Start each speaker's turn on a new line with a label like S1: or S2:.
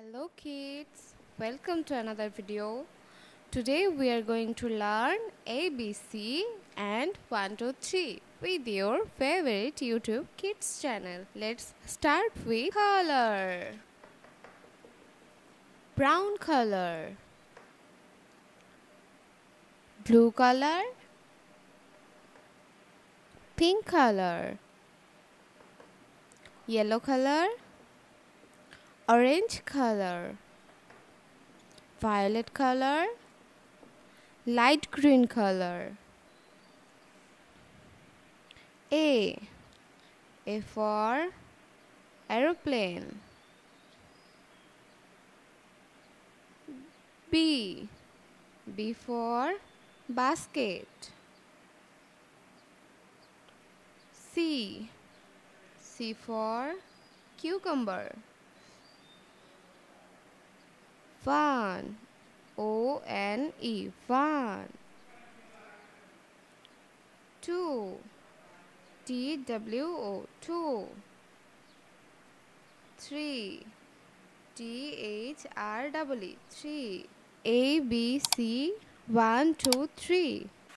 S1: Hello kids, welcome to another video. Today we are going to learn ABC and 1 2 3 with your favorite YouTube kids channel. Let's start with color. Brown color, blue color, pink color, yellow color, orange color, violet color, light green color. A for aeroplane. B for basket. C for cucumber. Van, O-N-E, van. 2 T-W-O, two. 3 T-H-R-E-E, three. A, B, C, 1 2 3.